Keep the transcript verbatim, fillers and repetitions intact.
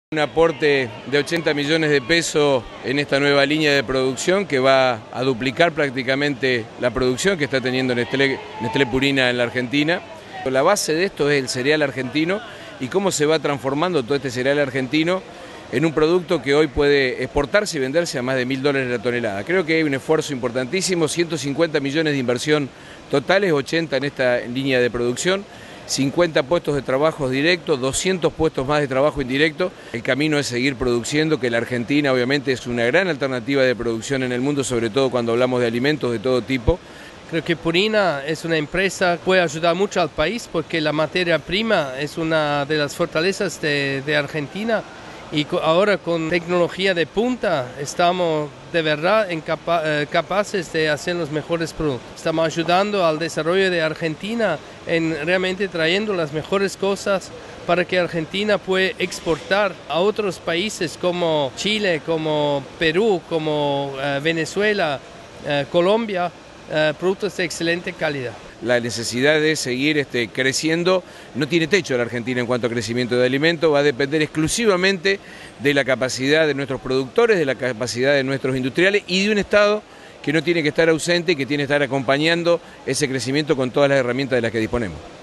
Un aporte de ochenta millones de pesos en esta nueva línea de producción que va a duplicar prácticamente la producción que está teniendo Nestlé, Nestlé Purina en la Argentina. La base de esto es el cereal argentino y cómo se va transformando todo este cereal argentino en un producto que hoy puede exportarse y venderse a más de mil dólares la tonelada. Creo que hay un esfuerzo importantísimo, ciento cincuenta millones de inversión totales, ochenta en esta línea de producción. cincuenta puestos de trabajo directos, doscientos puestos más de trabajo indirecto. El camino es seguir produciendo, que la Argentina obviamente es una gran alternativa de producción en el mundo, sobre todo cuando hablamos de alimentos de todo tipo. Creo que Purina es una empresa que puede ayudar mucho al país porque la materia prima es una de las fortalezas de, de Argentina y ahora con tecnología de punta estamos de verdad capa eh, capaces de hacer los mejores productos. Estamos ayudando al desarrollo de Argentina en realmente trayendo las mejores cosas para que Argentina pueda exportar a otros países como Chile, como Perú, como eh, Venezuela, eh, Colombia, eh, productos de excelente calidad. La necesidad de seguir este, creciendo no tiene techo la Argentina en cuanto a crecimiento de alimentos, va a depender exclusivamente de la capacidad de nuestros productores, de la capacidad de nuestros industriales y de un Estado que no tiene que estar ausente y que tiene que estar acompañando ese crecimiento con todas las herramientas de las que disponemos.